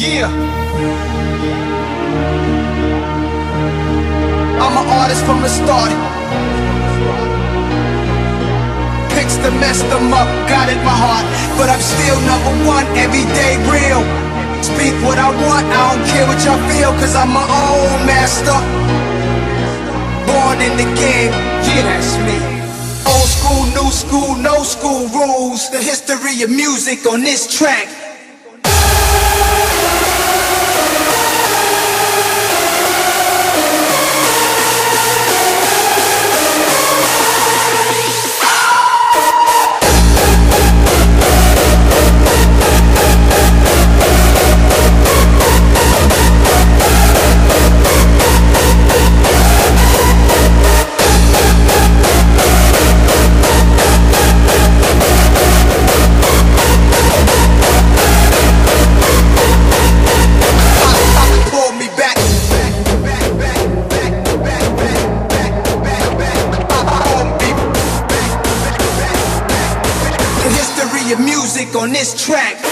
Yeah. I'm an artist from the start. Picks to mess them up, got it my heart. But I'm still #1, everyday real. Speak what I want, I don't care what y'all feel, cause I'm my own master. Born in the game, yeah, that's me. Old school, new school, no school rules. The history of music on this track. Music on this track.